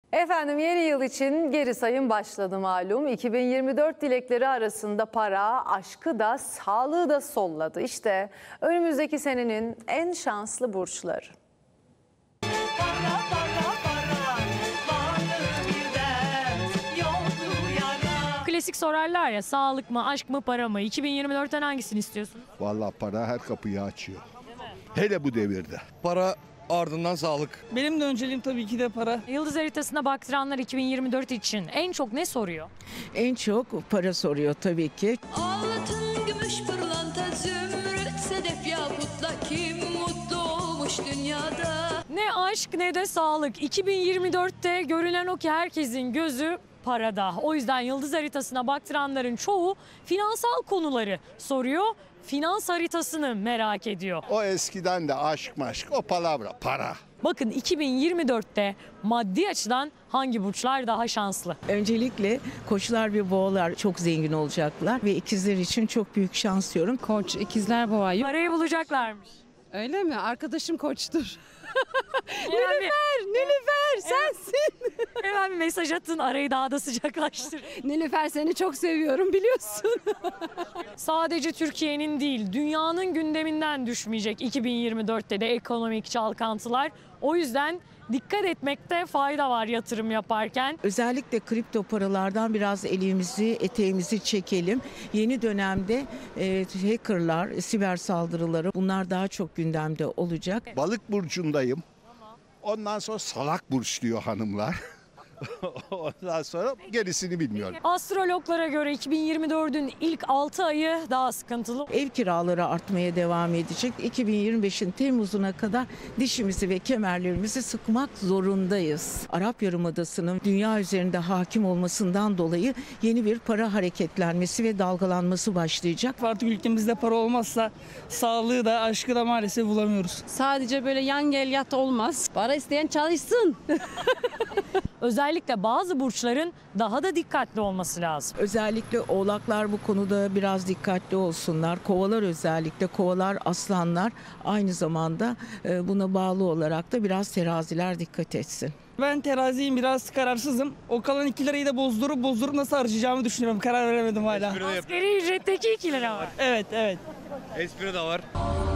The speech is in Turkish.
Efendim yeni yıl için geri sayım başladı malum. 2024 dilekleri arasında para, aşkı da sağlığı da solladı. İşte önümüzdeki senenin en şanslı burçları. Klasik sorarlar ya, sağlık mı, aşk mı, para mı? 2024'ten hangisini istiyorsun? Vallahi para her kapıyı açıyor. Hele bu devirde. Para, ardından sağlık. Benim de önceliğim tabii ki de para. Yıldız haritasına baktıranlar 2024 için en çok ne soruyor? En çok para soruyor tabii ki. Altın, gümüş, pırlanta, zümrüt, sedef, yakutla kim mutlu olmuş dünyada? Ne aşk ne de sağlık. 2024'te görülen o ki herkesin gözü parada. O yüzden yıldız haritasına baktıranların çoğu finansal konuları soruyor. Finans haritasını merak ediyor. O eskiden de aşk maşk, o palavra, para. Bakın 2024'te maddi açıdan hangi burçlar daha şanslı? Öncelikle Koçlar ve Boğalar çok zengin olacaklar ve ikizler için çok büyük şans diyorum. Koç, ikizler, boğa. Parayı bulacaklarmış. Öyle mi? Arkadaşım koçtur. Nilüfer sensin. Hemen bir mesaj atın, arayı daha da sıcaklaştırın. Nilüfer, seni çok seviyorum biliyorsun. Sadece Türkiye'nin değil, dünyanın gündeminden düşmeyecek 2024'te de ekonomik çalkantılar. O yüzden dikkat etmekte fayda var yatırım yaparken. Özellikle kripto paralardan biraz elimizi, eteğimizi çekelim. Yeni dönemde hackerlar, siber saldırıları bunlar daha çok gündemde olacak. Balık burcundayım. Ondan sonra salak burç diyor hanımlar. Ondan sonra gerisini bilmiyorum. Astrologlara göre 2024'ün ilk 6 ayı daha sıkıntılı. Ev kiraları artmaya devam edecek. 2025'in Temmuz'una kadar dişimizi ve kemerlerimizi sıkmak zorundayız. Arap Yarımadası'nın dünya üzerinde hakim olmasından dolayı yeni bir para hareketlenmesi ve dalgalanması başlayacak. Artık ülkemizde para olmazsa sağlığı da aşkı da maalesef bulamıyoruz. Sadece böyle yan gel yat olmaz. Para isteyen çalışsın. Özellikle bazı burçların daha da dikkatli olması lazım. Özellikle oğlaklar bu konuda biraz dikkatli olsunlar. Kovalar özellikle kovalar, aslanlar aynı zamanda buna bağlı olarak da biraz teraziler dikkat etsin. Ben teraziyim, biraz kararsızım. O kalan 2 lirayı da bozdurup nasıl harcayacağımı düşünüyorum. Karar veremedim hala. Asgari ücretteki 2 lira var. Evet. Espri de var.